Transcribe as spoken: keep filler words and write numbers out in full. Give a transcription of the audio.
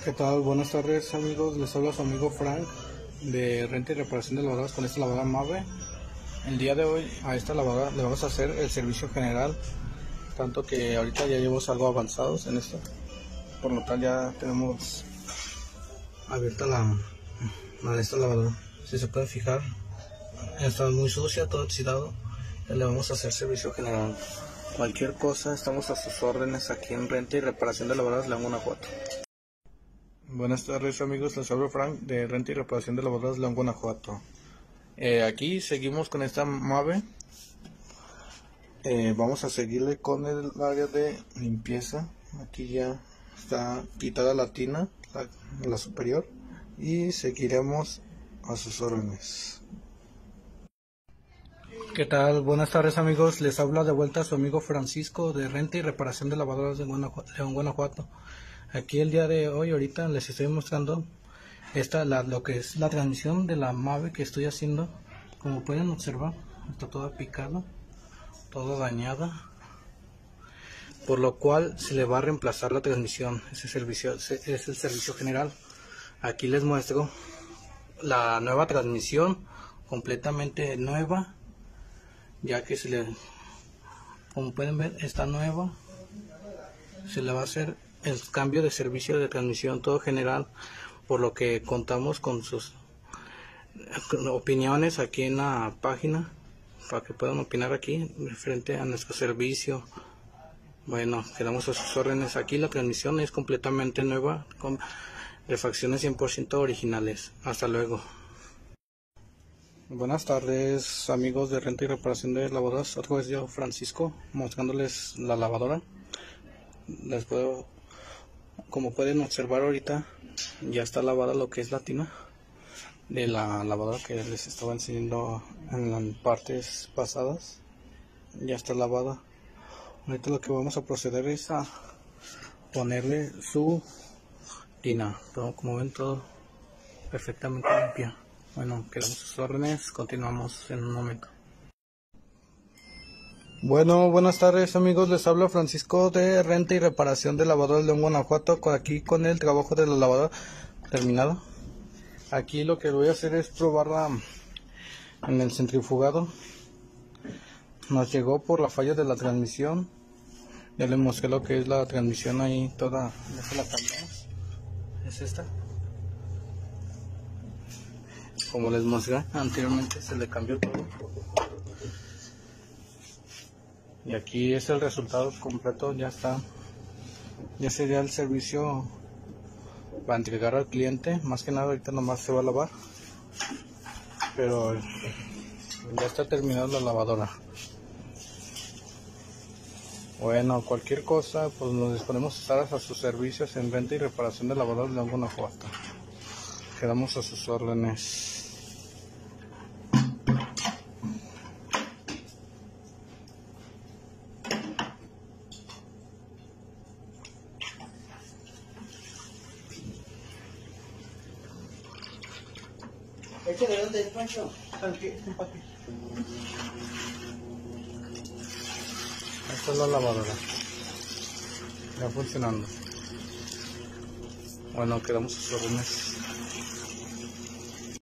¿Qué tal? Buenas tardes, amigos, les habla su amigo Frank de renta y reparación de lavadoras con esta lavadora Mave. El día de hoy a esta lavadora le vamos a hacer el servicio general, tanto que ahorita ya llevamos algo avanzados en esto, por lo tal ya tenemos abierta la, la esta lavadora. Si se pueden fijar, está muy sucia, todo oxidado. Le vamos a hacer servicio general. Cualquier cosa, estamos a sus órdenes aquí en renta y reparación de lavadoras León, Guanajuato. Buenas tardes, amigos, les hablo Frank de renta y reparación de lavadoras León, Guanajuato. Eh, aquí seguimos con esta Mave. Eh, vamos a seguirle con el área de limpieza. Aquí ya está quitada la tina, la, la superior, y seguiremos a sus órdenes. ¿Qué tal? Buenas tardes, amigos, les habla de vuelta su amigo Francisco de renta y reparación de lavadoras de Guanajuato, León, Guanajuato. Aquí el día de hoy, ahorita les estoy mostrando esta, la, lo que es la transmisión de la Mave que estoy haciendo. Como pueden observar, está toda picada, toda dañada, por lo cual se le va a reemplazar la transmisión. Ese servicio ese es el servicio general. Aquí les muestro la nueva transmisión, completamente nueva, ya que se le, como pueden ver, está nueva. Se le va a hacer el cambio de servicio de transmisión todo general, por lo que contamos con sus opiniones aquí en la página para que puedan opinar aquí frente a nuestro servicio. Bueno, quedamos a sus órdenes. Aquí la transmisión es completamente nueva, con refacciones cien por ciento originales. Hasta luego. Buenas tardes, amigos de renta y reparación de lavadoras. Otra vez yo, Francisco, mostrándoles la lavadora. Les puedo, como pueden observar ahorita, ya está lavada lo que es la tina de la lavadora que les estaba enseñando en las partes pasadas. Ya está lavada. Ahorita lo que vamos a proceder es a ponerle su tina. Todo, como ven, todo perfectamente limpia. Bueno, quedamos a sus órdenes. Continuamos en un momento. Bueno, buenas tardes, amigos, les habla Francisco de renta y reparación de lavadoras León, Guanajuato, aquí con el trabajo de la lavadora terminado. Aquí lo que voy a hacer es probarla en el centrifugado. Nos llegó por la falla de la transmisión. Ya les mostré lo que es la transmisión ahí toda. Ya se la cambiamos. Es esta. Como les mostré anteriormente, se le cambió todo. Y aquí es el resultado completo, ya está. Ya sería el servicio para entregar al cliente. Más que nada ahorita nomás se va a lavar, pero ya está terminada la lavadora. Bueno, cualquier cosa, pues nos disponemos a estar a sus servicios en venta y reparación de lavadoras de León, Guanajuato. Quedamos a sus órdenes. ¿Este de dónde es, Pancho? Esta es la lavadora, ya funcionando. Bueno, quedamos a sus órdenes.